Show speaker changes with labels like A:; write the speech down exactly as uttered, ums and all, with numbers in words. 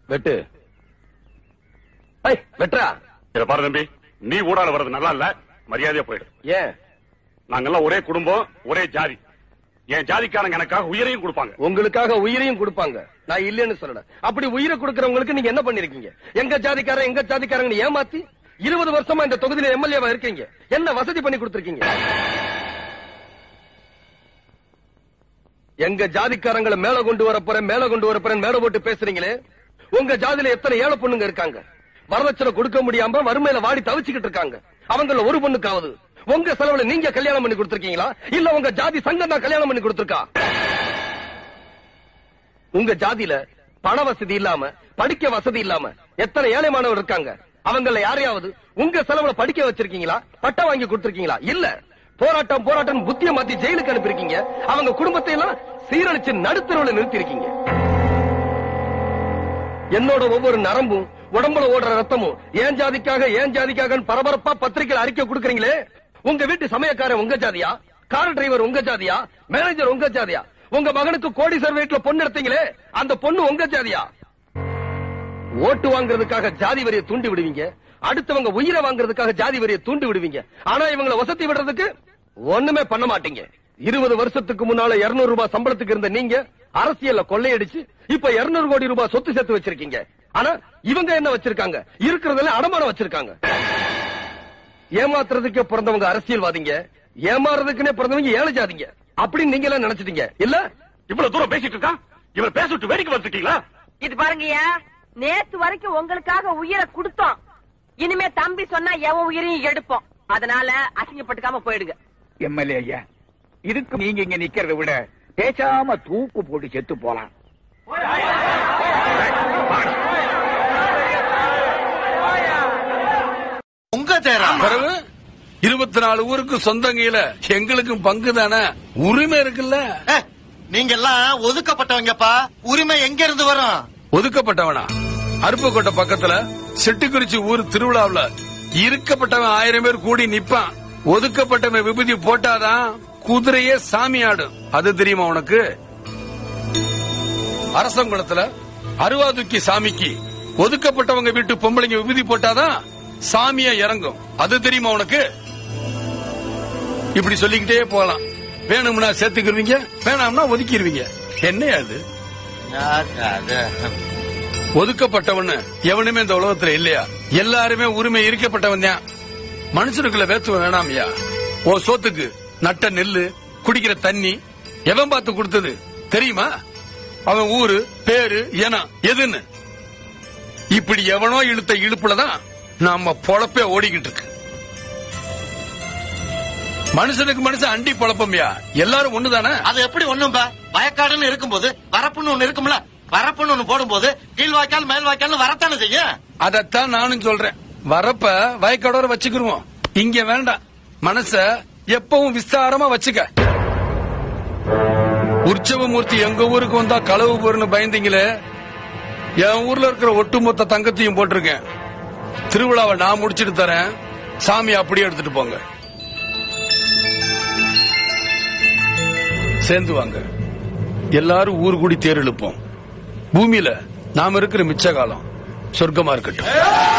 A: வெட்டு. வெட்டா.
B: இத பாரு தம்பி, நீ ஊடால வர்றது நல்லா இல்ல, மரியாதையா போயிடு.
A: ஏன்?
B: நாங்கெல்லாம் ஒரே குடும்பம், ஒரே ஜாதி. என் ஜாதிக்காரங்க எனக்காக உயிரையும் கொடுப்பாங்க.
A: உங்களுக்காக உயிரையும் கொடுப்பாங்க, நான் இல்லன்னு சொல்லல. அப்படி உயிரை கொடுக்கறவங்களுக்கு நீங்க என்ன பண்ணிருக்கீங்க? எங்க ஜாதிக்கார எங்க ஜாதிக்காரங்க ஏமாத்தி இருபது வருஷமா இந்த தொகுதியில எம்எல்ஏவா இருக்கீங்க. என்ன வசதி பண்ணி கொடுத்திருக்கீங்க? எங்க ஜாதிக்காரங்களை மேல கொண்டு வர போறேன் மேல கொண்டு வர போறேன் மேல போட்டு பேசுறீங்களே. உங்க ஜாதியில எத்தனை ஏழை பொண்ணுங்க இருக்காங்க, வரதட்சணை கொடுக்க முடியாம வறுமையில வாடி தவிச்சுக்கிட்டு இருக்காங்க. அவங்கள ஒரு பொண்ணுக்காவது உங்க செலவுல நீங்க கல்யாணம் பண்ணி கொடுத்திருக்கீங்களா, இல்ல உங்க ஜாதி சங்கம் தான் கல்யாணம் பண்ணி கொடுத்திருக்கா? உங்க ஜாதியில பண வசதி இல்லாம படிக்க வசதி இல்லாம எத்தனை ஏழை மாணவர் இருக்காங்க. அவங்கள யாரையாவது உங்க செலவுல படிக்க வச்சிருக்கீங்களா, பட்டம் வாங்கி கொடுத்திருக்கீங்களா? இல்ல, போராட்டம் போராட்டம் புத்திய மாத்தி ஜெயிலுக்கு அனுப்பிருக்கீங்க. அவங்க குடும்பத்தை எல்லாம் சீரழிச்சு நடுத்தரவுல நிறுத்தி இருக்கீங்க. என்னோட ஒவ்வொரு நரம்பும் உடம்புல ஓடுற ரத்தமும் ஏன் ஜாதிக்காக ஏன் ஜாதிக்காக பரபரப்பா பத்திரிகையில் அறிக்கை கொடுக்கறீங்களே. உங்க வீட்டு சமயக்காரன் உங்க ஜாதியா, கார் டிரைவர் உங்க ஜாதியா, மேனேஜர் உங்க ஜாதியா? உங்க மகனுக்கு கோடீஸ்வரர் வீட்டுல பொண்ணு எடுத்தீங்களே, அந்த பொண்ணு உங்க ஜாதியா? ஓட்டு வாங்குறதுக்காக ஜாதி வரியை தூண்டி விடுவீங்க, அடுத்தவங்க உயிரை வாங்குறதுக்காக ஜாதி வரியை தூண்டி விடுவீங்க. ஆனா இவங்களை வசதி விடுறதுக்கு ஒண்ணுமே பண்ண மாட்டீங்க. இருபது வருஷத்துக்கு முன்னால இருநூறு ரூபாய் சம்பளத்துக்கு இருந்த நீங்க அரசியல்ல கொள்ளையடிச்சு இப்ப இருநூறு கோடி ரூபாய் சொத்து சேர்த்து வச்சிருக்கீங்க. ஆனா இவங்க என்ன வச்சிருக்காங்க? இருக்கிறதுல அடமானம் வச்சிருக்காங்க. ஏமாத்துறதுக்கே பிறந்தவங்க அரசியல்வாதிங்க, ஏமாறதுக்குன்னே பிறந்தவங்க ஏழை ஜாதிங்க அப்படின்னு நீங்க எல்லாம் நினைச்சிட்டீங்க இல்ல?
B: இவ்வளவு தூரம் பேசிட்டு இருக்கான், இவர் பேசிட்டு வேடிக்கை வந்துட்டீங்களா?
C: இது பாருங்கய்யா, நேத்து வரைக்கும் உங்களுக்காக உயிரை கொடுத்தோம். இனிமே தம்பி சொன்னா எவன் உயிரையும் எடுப்போம். அதனால அசிங்கப்பட்டுக்காம போயிடுங்க.
D: எம்எல்ஏ ஐயா, இதுக்கு நீங்க இங்க நிக்கிறத விட பேசாம தூக்கு போட்டு செத்து போலாம்.
E: உங்க தேர்வு
F: இருபத்தி நாலு ஊருக்கு சொந்தங்கில எங்களுக்கும் பங்கு தானே, உரிமை இருக்குல்ல.
E: நீங்க எல்லாம் ஒதுக்கப்பட்டவங்கப்பா, உரிமை எங்க இருந்து வரும்?
F: ஒதுக்கப்பட்டவனா? அருப்புக்கோட்டை பக்கத்துல செட்டுக்குறிச்சி ஊர் திருவிழாவுல இருக்கப்பட்டவன் ஆயிரம் பேர் கூடி நிப்பான். ஒதுக்கப்பட்டவன் விபூதி போட்டாதான் குதிரையே சாமி ஆடும். அது தெரியுமா உனக்கு? அரசங்குளத்துல அருவாதுக்கி சாமிக்கு ஒதுக்கப்பட்டவங்க வீட்டு பொம்பளைங்க விபூதி போட்டாதான் சாமியா இறங்கும். அது தெரியுமா உனக்கு? இப்படி சொல்லிக்கிட்டே போகலாம். வேணும்னா சேர்த்துக்கிருவீங்க, வேணாம்னா ஒதுக்கிடுவீங்க. என்ன அது? ஒதுக்கப்பட்டவன் எவனுமே இந்த உலகத்துல இல்லையா? எல்லாருமே உரிமை இருக்கப்பட்டவன் தான். மனுஷனுக்குள்ள வேத்துவ வேணாமையா? ஓ சோத்துக்கு நட்ட நெல்லு, குடிக்கிற தண்ணி எவன் பார்த்து கொடுத்தது தெரியுமா? அவன் ஊரு பேரு இனம் எதுன்னு. இப்படி எவனோ இழுத்த இழுப்புலதான் நாம பொழப்பே ஓடிக்கிட்டு இருக்கு. மனுஷனுக்கு மனுஷன் அண்டி பொழப்பம்யா, எல்லாரும் ஒண்ணுதானே.
E: அது எப்படி ஒண்ணும்பா? வயக்காடுன்னு இருக்கும்போது வரப்புன்னு ஒண்ணு இருக்கும்ல, வரப்புன்னு ஒண்ணு போடும்போது கீழ் வாய்க்கால் மேல் வாய்க்கால் வரத்தானே செய்ய.
F: அதத்தான் நானும் சொல்றேன். வரப்ப வயக்காடோட வச்சுக்கிருவோம், இங்க வேண்டாம். மனச எப்பவும் விஸ்தாரமா வச்சுக்க. உற்சவமூர்த்தி எங்க ஊருக்கு வந்தா களவு போறன்னு பயந்தீங்களே, என் ஊர்ல இருக்கிற ஒட்டுமொத்த தங்கத்தையும் போட்டிருக்கேன். திருவிழாவை நான் முடிச்சிட்டு தரேன், சாமி அப்படியே எடுத்துட்டு போங்க. சேர்ந்து வாங்க, எல்லாரும் ஊர் கூடி தேர் இழுப்போம். பூமியில நாம இருக்கிற மிச்ச காலம் சொர்க்கமா இருக்கட்டும்.